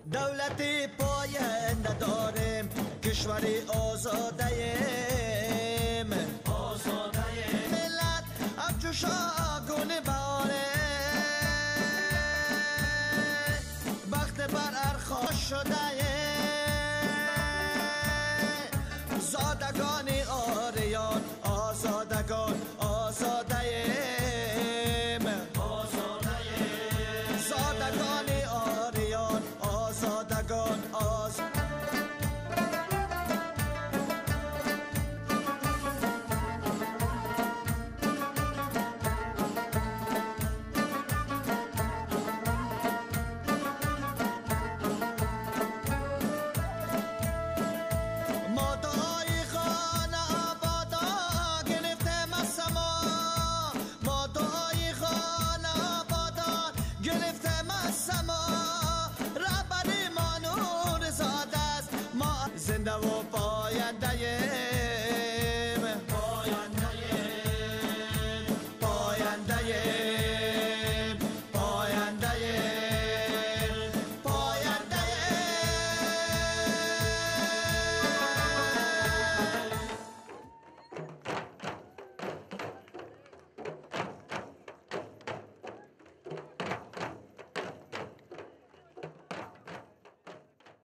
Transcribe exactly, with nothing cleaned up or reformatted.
دولتی پاینده داریم، کشوری آزادهیم، آزادهیم. ملت همچو شاگون باره، بخت بر ارخاش شده، زادگان آریان آزادگان آزادهیم، آزادهیم. زادگان آریان آزادگان آز زنده و با